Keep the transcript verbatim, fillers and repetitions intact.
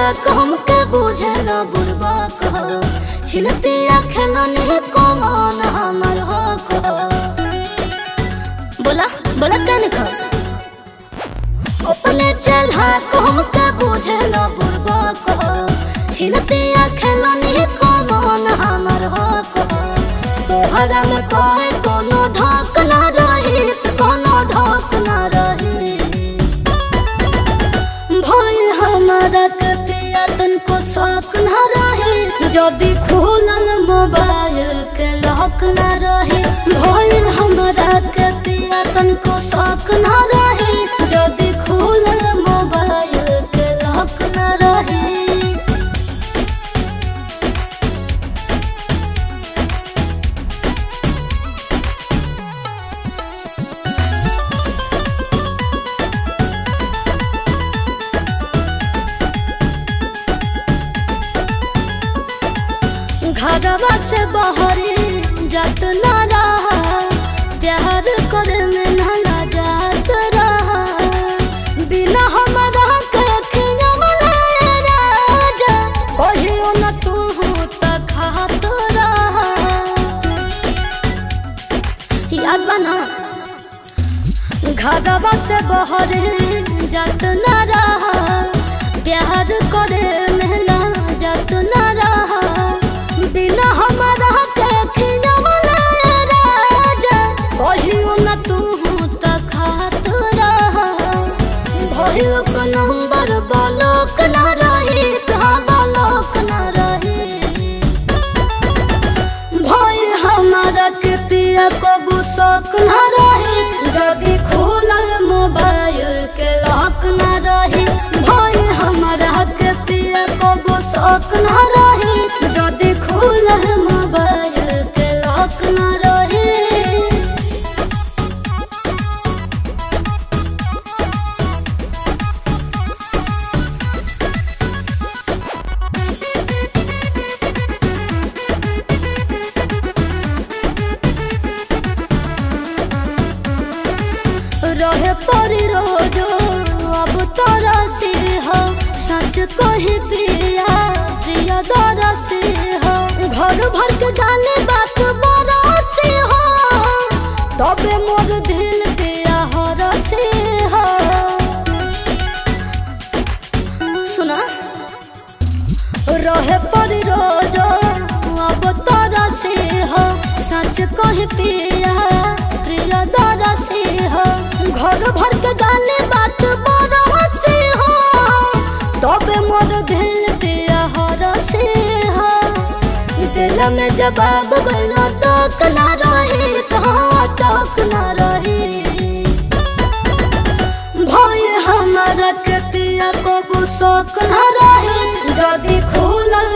चालाक हमके बुझेला बुरबा कह छिनतिया खेलनी कौन हमर हो कह बोला बोला कने खा अपने चालाक हमके बुझेला बुरबा कह छिनतिया खेलनी कौन हमर हो कह तोहरा में कहे कोनो ढाक ना रही कोनो ढाक ना रही भइल हमारा के पिया तनको शौक ना रहे जदि खोलल मोबाइल के लॉक ना रहे भइल हमारा के पिया तनको शौक ना रहे जदि खोलल मोबाइल के लॉक ना रहे घरवा से बहरी जात ना रहा प्यार करे में ना जात रहा बिना हमारा के खियावले राजा कहियो न तू त खात रहा याद बना घरवा से बहरी जात ना रहा प्यार करे में ना जात ना रहा बिना हमारा के खियावले राजा कहियो न तू त खात रहा भइल को नंबर ब्लॉक ना रही कहाँ ब्लॉक ना रही भइल हमारा के पिया कबू शौक ना रही जदि खोलल मोबाइल के लॉक ना रही भइल हमारा के पिया कबू शौक ना रही जदि खोलल मोबाइल के लॉक ना रही रहे परी रोजो अब तोरा से हो सच कही प्रिया प्रिया दरा से हो घर भर के डाले बात बड़ा से हो तबे मोर दिल पिया हरा से हो सुना रहे परी रोजो अब तोरा से हो सच कही प्रिया प्रिया दरा से हो घर भर के डाले बात बड़ा से हो तबे मोर दिल पिया हरा से हो दिल में जवाब गला तक ना रहे कहाँ तक ना रहे भइल हमारा के पिया कबू शौक ना रहे जदि खोलल